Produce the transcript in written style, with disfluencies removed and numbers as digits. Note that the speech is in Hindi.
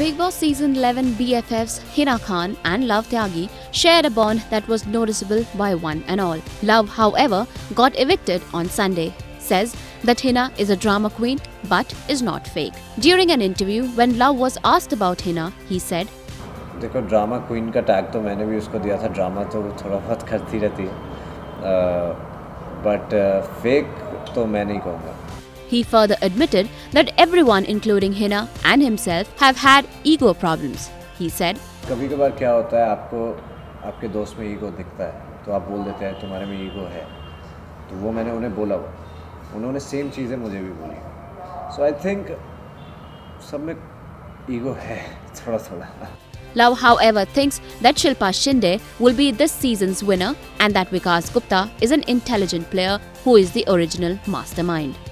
Bigg Boss Season 11 BFFs Hina Khan and Love Tyagi shared a bond that was noticeable by one and all. Love, however, got evicted on Sunday. Says that Hina is a drama queen but is not fake. During an interview, when Love was asked about Hina, he said, देखो ड्रामा क्वीन का टैग तो मैंने भी उसको दिया था. ड्रामा तो वो थोड़ा बहुत करती रहती है, बट फेक तो मैं नहीं कहूँगा. He further admitted that everyone, including Hina and himself, have had ego problems. He said, कभी कभार क्या होता है, आपको आपके दोस्त में ईगो दिखता है तो आप बोल देते हैं तुम्हारे में ईगो है. तो वो मैंने उन्हें बोला, उन्होंने सेम चीज़ें मुझे भी बोली. सो आई थिंक सब में ईगो है थोड़ा थोड़ा. Love, however, thinks that Shilpa Shinde will be this season's winner and that Vikas Gupta is an intelligent player who is the original mastermind.